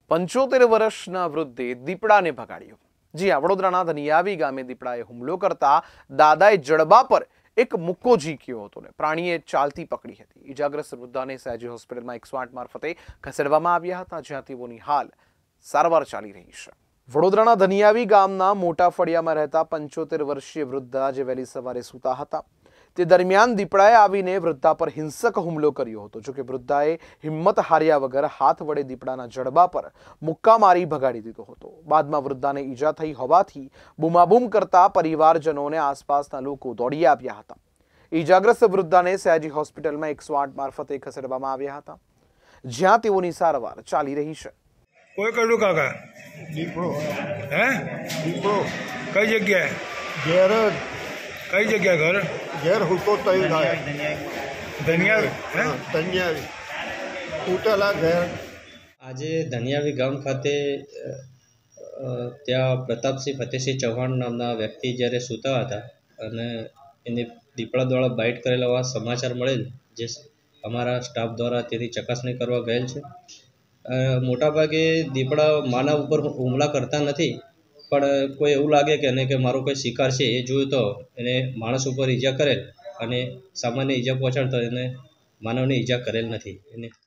75 વર્ષના વૃદ્ધે દીપડાને ભગાડ્યો। જી આ વડોદરાના ધનિયાવી ગામે દીપડાએ હુમલો કરતા દાદાએ જડબા પર એક મુક્કો ઝીક્યો હતો ને પ્રાણીએ ચાલતી પકડી હતી। ઈજાગ્રસ્ત વૃદ્ધાને સયાજી હોસ્પિટલમાં 108 મારફતે ખસેડવામાં આવ્યા હતા, જ્યાં તેઓની હાલ સારવાર ચાલી રહી છે। વડોદરાના ધનિયાવી ગામના મોટા ફળિયામાં રહેતા 75 વર્ષીય વૃદ્ધ આજે વહેલી સવારે સૂતા હતા। તે દરમિયાન દીપડાએ આવીને વૃદ્ધા પર હિંસક હુમલો કર્યો હતો। જોકે વૃદ્ધાએ હિંમત હાર્યા વગર હાથ વડે દીપડાના જડબા પર મુક્કા મારી ભગાડી દીધો હતો। બાદમાં વૃદ્ધાને ઈજા થઈ હોવાથી બૂમાબૂમ કરતા પરિવારજનોને આસપાસના લોકો દોડી આવ્યા હતા। ઈજાગ્રસ્ત વૃદ્ધાને સયાજી હોસ્પિટલમાં 108 મારફતે ખસેડવામાં આવ્યા હતા, જ્યાં તેઓની સારવાર ચાલી રહી છે। કોઈ કરું કાકા દીપડો હે દીપડો કઈ જગ્યાએ ઘેર કઈ જગ્યા ઘર ઘેર હુતો તઈ થાય ધનિયા હે ધનિયાવી તૂટેલા ઘેર। આજે ધનિયાવી ગામ ખાતે ત્યાં પ્રતાપસિંહ ફતેહસિંહ ચૌહાણ નામના વ્યક્તિ જ્યારે સૂતા હતા અને એને દીપડા દ્વારા બાઇટ કરેલા હોવા સમાચાર મળેલ, જે અમારા સ્ટાફ દ્વારા તેની ચકાસણી કરવા ગયેલ છે। મોટાભાગે દીપડા માનવ ઉપર હુમલા કરતા નથી, પણ કોઈ એવું લાગે કે એને કે મારો કોઈ શિકાર છે એ જોયું તો એને માણસ ઉપર ઈજા કરેલ અને સામાન્ય ઈજા પહોંચાડતો એને માનવને ઈજા કરેલ નથી। એને